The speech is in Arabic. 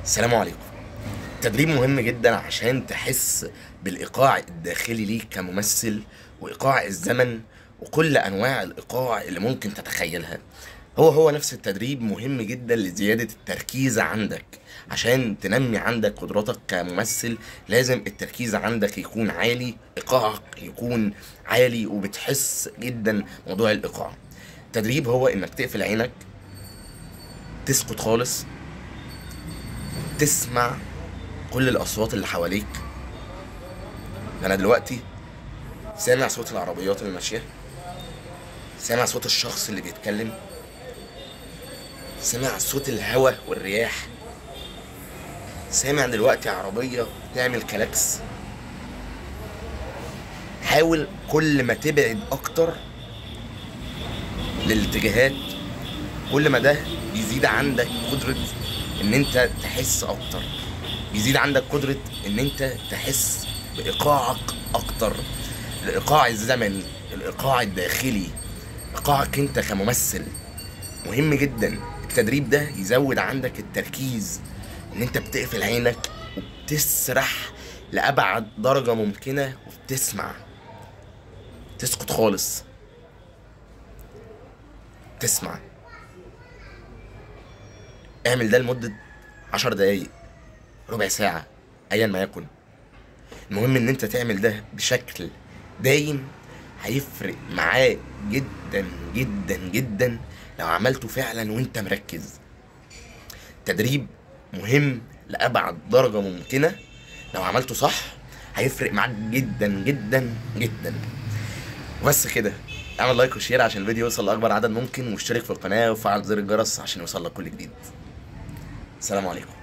السلام عليكم. التدريب مهم جدا عشان تحس بالإيقاع الداخلي ليك كممثل، وإيقاع الزمن وكل أنواع الإيقاع اللي ممكن تتخيلها. هو نفس التدريب مهم جدا لزيادة التركيز عندك. عشان تنمي عندك قدراتك كممثل لازم التركيز عندك يكون عالي، إيقاعك يكون عالي، وبتحس جدا موضوع الإيقاع. التدريب هو إنك تقفل عينك، تسكت خالص، تسمع كل الاصوات اللي حواليك. انا دلوقتي سامع صوت العربيات اللي ماشيه، سامع صوت الشخص اللي بيتكلم، سامع صوت الهواء والرياح، سامع دلوقتي عربيه بتعمل كلاكس. حاول كل ما تبعد اكتر للاتجاهات كل ما ده بيزيد عندك قدره ان انت تحس اكتر، بيزيد عندك قدرة ان انت تحس بايقاعك اكتر. الايقاع الزمني، الايقاع الداخلي، ايقاعك انت كممثل مهم جدا. التدريب ده يزود عندك التركيز، ان انت بتقفل عينك وبتسرح لابعد درجة ممكنة وبتسمع، تسكت خالص، تسمع. اعمل ده لمدة 10 دقايق، ربع ساعة، ايا ما يكن. المهم ان انت تعمل ده بشكل دايم، هيفرق معاك جدا جدا جدا لو عملته فعلا وانت مركز. تدريب مهم لأبعد درجة ممكنة، لو عملته صح هيفرق معاك جدا جدا جدا. وبس كده، اعمل لايك وشير عشان الفيديو يوصل لأكبر عدد ممكن، واشترك في القناة وفعل زر الجرس عشان يوصلك كل جديد. السلام عليكم.